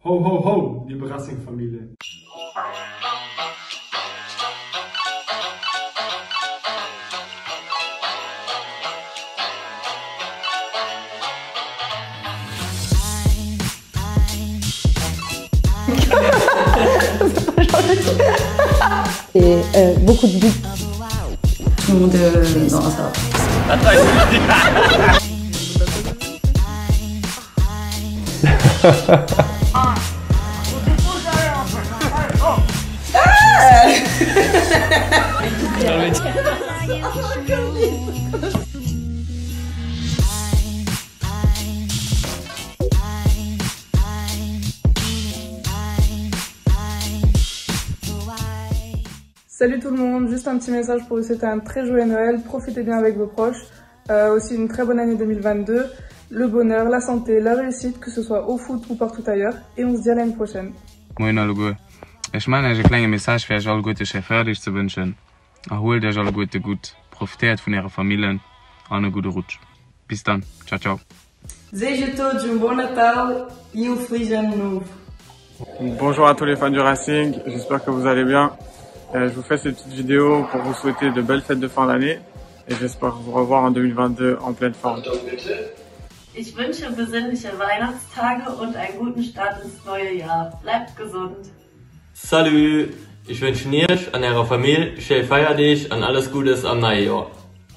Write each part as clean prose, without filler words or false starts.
Ho, ho, ho, liebe Racing-Familie. Et beaucoup de buts. Tout le monde non, ça Salut tout le monde, juste un petit message pour vous souhaiter un très joyeux Noël, profitez bien avec vos proches, aussi une très bonne année 2022, le bonheur, la santé, la réussite, que ce soit au foot ou partout ailleurs, et on se dit à l'année prochaine. Moin alle gut. Ich meine, ein kleiner Message für euch alle gute fertig zu wünschen. Erholt euch alle gut, profitiert von eurer Familie, eine gute Rutsch. Bis dann, ciao ciao. Desejo a todos bom Natal e feliz Ano Novo. Bonjour à tous les fans du Racing, j'espère que vous allez bien. Je vous fais cette petite vidéo pour vous souhaiter de belles fêtes de fin d'année et j'espère vous revoir en 2022 en pleine forme. Ich wünsche besinnliche Weihnachtstage und einen guten Start ins neue Jahr. Bleibt gesund. Salut! Ich wünsche Nirsch an ihrer Familie, schön feierlich und alles Gutes am neuen Jahr.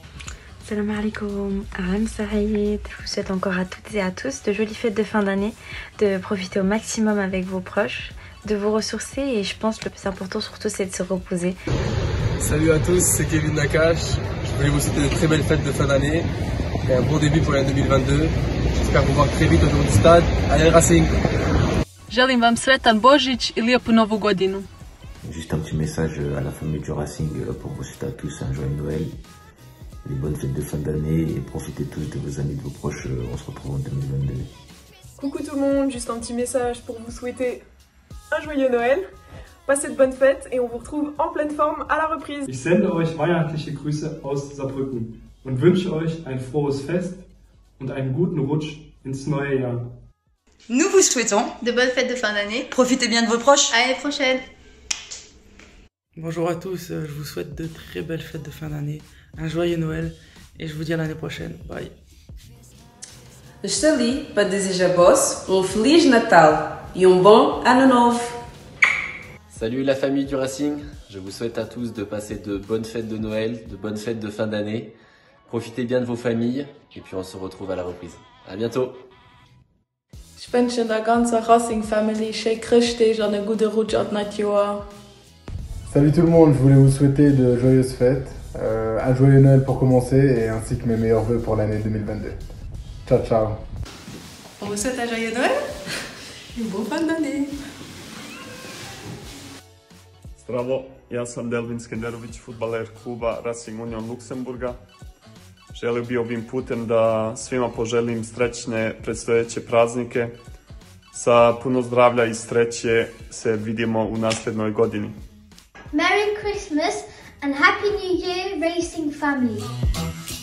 Salam alaikum, Aram Sahayed. Je vous souhaite encore à toutes et à tous de jolies fêtes de fin d'année, de profiter au maximum avec vos proches, de vous ressourcer et je pense que le plus important surtout c'est de se reposer. Salut à tous, c'est Kevin Nakache. Je voulais vous souhaiter de très belles fêtes de fin d'année et un bon début pour l'année 2022. J'espère vous voir très vite autour du stade. Allez Racing! Želim vam sretan Božić i lijepu Novu godinu. Juste un petit message à la famille du Racing pour vous souhaiter à tous un joyeux Noël, les bonnes fêtes de fin d'année et profitez tous de vos amis, de vos proches. On se retrouve en 2022. Coucou tout le monde, juste un petit message pour vous souhaiter un joyeux Noël, passez de bonnes fêtes et on vous retrouve en pleine forme à la reprise. Ich sende euch weihnachtliche Grüße aus Saarbrücken und wünsche euch ein frohes Fest und einen guten Rutsch ins neue Jahr. Nous vous souhaitons de bonnes fêtes de fin d'année. Profitez bien de vos proches. À l'année prochaine. Bonjour à tous, je vous souhaite de très belles fêtes de fin d'année, un joyeux Noël et je vous dis à l'année prochaine. Bye. Estou ali para desejar a vós Feliz Natal et bon Ano Novo. Salut la famille du Racing, je vous souhaite à tous de passer de bonnes fêtes de Noël, de bonnes fêtes de fin d'année. Profitez bien de vos familles et puis on se retrouve à la reprise. À bientôt. Ich wünsche der ganzen Racing-Family schön Christlich und einen guten Rutsch ins neue Jahr. Salut tout le monde, je voulais vous souhaiter de joyeuses fêtes, un joyeux Noël pour commencer et ainsi que mes meilleurs vœux pour l'année 2022. Ciao ciao. On vous souhaite un joyeux Noël et une bonne fin d'année. Zdravo, ja sam Delvin Skenderović, fudbaler kluba Racing Union Luksemburga. Želio bi ovim putem da svima poželim srećne predstojeće praznike. Sa puno zdravlja i sreće se vidimo u nasljednoj godini. Merry Christmas and Happy New Year, Racing family.